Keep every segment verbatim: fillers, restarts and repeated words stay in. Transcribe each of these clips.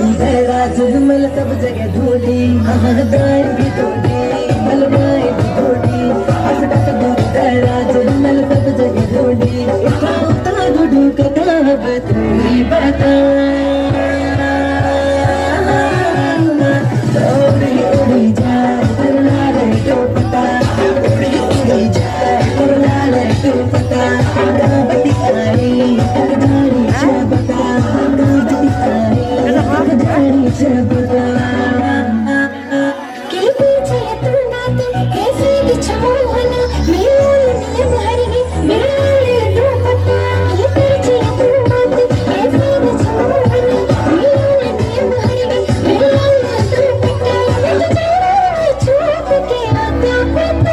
राज मल सब जगह ढूंढी, दाएं भी ढूंढी, मलबाएं भी ढूंढी, हंसता दूर राज मल सब जगह ढूंढी, इतना ढूंढू का अब तू ही बता। उड़ी उड़ी जाए तेरे लाले तो पता, उड़ी उड़ी जाए तेरे लाले तो पता, काबती आई कजारी शबता, काबती आई कजारी शबता। के पीछे तू नाते कैसे बिछाओ हना, मेरे लिए भरेगी मेरे तो पता, के पीछे तू नाते कैसे बिछाओ हना, मेरे लिए भरेगी मेरे तो पता, तुझे छूट के आता पता।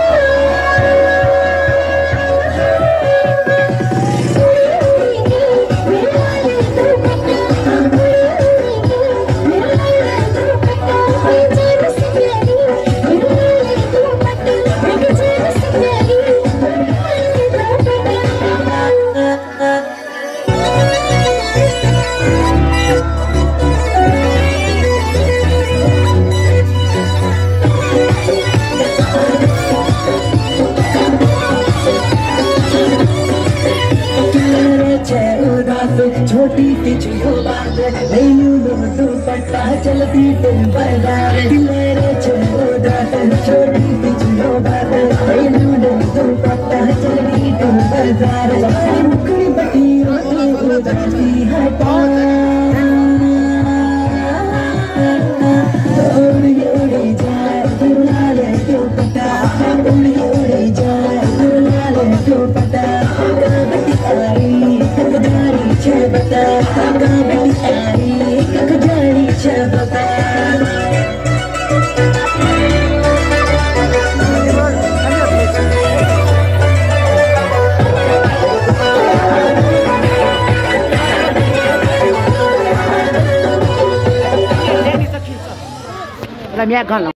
छोटी सी छुयो बात नैनू दो पट्टा चलती तुम बाजार, दिलेरे छुयो दात छोटी सी छुयो बात नैनू दो पट्टा चलती तुम बाजार, मुकड़ी बटी हो जाती है पार। उड़ी उड़ी जाए तेरे लाले तो पता, उड़ी उड़ी जाए तेरे लाले तो पता, काबती आई कजारी शबता, काबती आई कजारी शबता। Là mẹ con